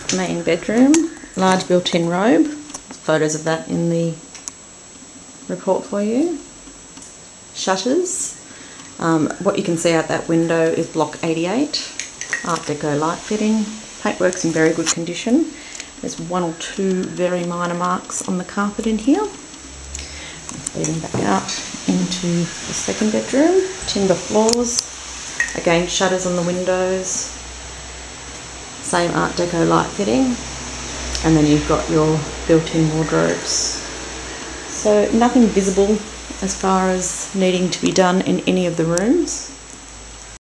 Main bedroom, large built-in robe. Photos of that in the report for you. Shutters. What you can see out that window is block 88. Art Deco light fitting. Paintwork's in very good condition. There's one or two very minor marks on the carpet in here. Leading back out into the second bedroom. Timber floors. Again, shutters on the windows. Same Art Deco light fitting. And then you've got your built-in wardrobes. So nothing visible as far as needing to be done in any of the rooms.